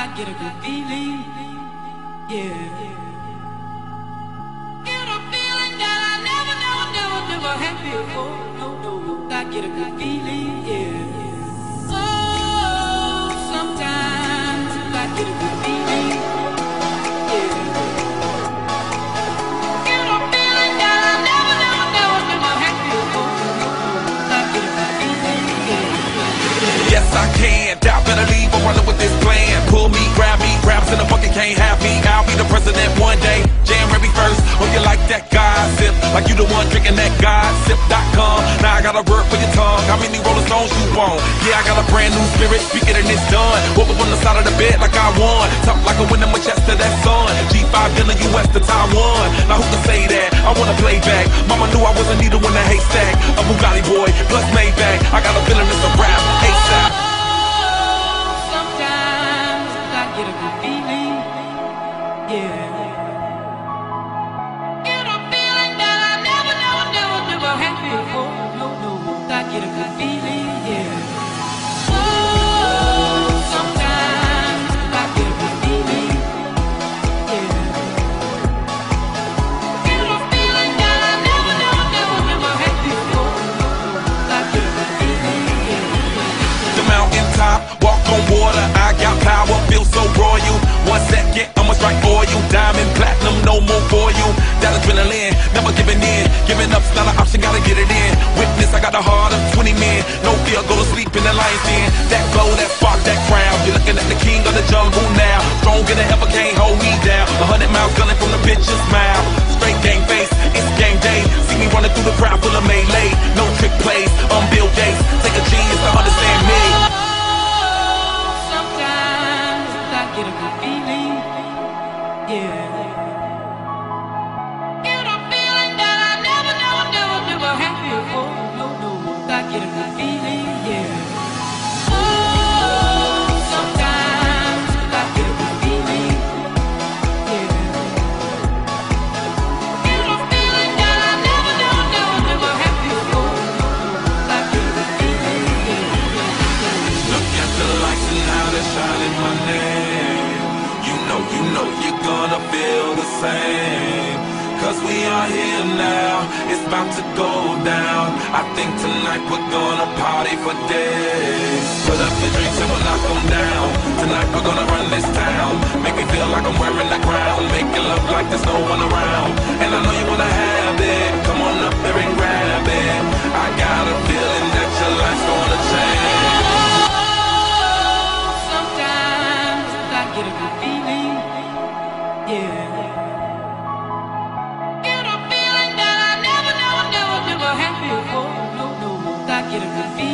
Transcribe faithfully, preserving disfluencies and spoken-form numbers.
get a good feeling, yeah. Get a feeling that I never, never, never, never had before. No, no, no, I get a good feeling, yeah. Oh, sometimes I get a good feeling, yeah. Get a feeling that I never, never, never, never had before. No, no, I get a good feeling, yeah. Yes, I can. Y'all better leave. I'm running with this plan. Pull me, grab me, raps in the bucket can't have me. I'll be the president one day. January first. Oh, you like that gossip? Like you the one drinking that gossip dot com. Now I gotta work for your tongue. How many Rolling Stones you want? Yeah, I got a brand new spirit. Speak it and it's done. Woke up on the side of the bed like I won. Talk like a winner with chest to that sun. G five in the U S to Taiwan. Now who can say that? I wanna play back. Mama knew I wasn't needed in a haystack. A Bugatti boy plus Maybach. I got a feeling it's a rap. ASAP. Get a good feeling, yeah. Get a feeling that I never, never, never, never had before. No, no, I get a good feeling, yeah. Oh, sometimes I get a good feeling, yeah. Get a feeling that I never, never, never, never had before. No, no, I get a good feeling, yeah. The mountain top, walk on water. I got power, feel so royal. One second, I'ma strike oil. Diamond, platinum, no more for you. That adrenaline, never giving in. Giving up's not an option, gotta get it in. Witness, I got the heart of twenty men. No fear, go to sleep in the lion's den. That glow, that spark, that crown. You're looking at the king of the jungle now. Stronger than ever, can't hold me down. A hundred miles gunning from the bitch's mouth. Straight game face, it's game day. See me running through the crowd full of melee. No trick plays, I'm Bill Gates. Take a genius to understand me. Get a good feeling, yeah. Get a feeling that I never, never, never, never had before. No, no, I get a good feeling, yeah. Oh, sometimes I get a good feeling, yeah. Get a feeling that I never, never, never, never had before. No, no, I get a good feeling, yeah. Look at the lights and how they're shining my name. You know you're gonna feel the same. Cause we are here now, it's about to go down. I think tonight we're gonna party for days. Put up your drinks and we'll knock them down. Tonight we're gonna run this town. Make me feel like I'm wearing the crown. Making love like there's no one around. And I know you wanna have it. Come on up there and grab it. I got a feeling that your life's gonna change. Sometimes I get a good feeling, yeah. Get a feeling that I never, never, never, never had before. No, no, I get a good feeling.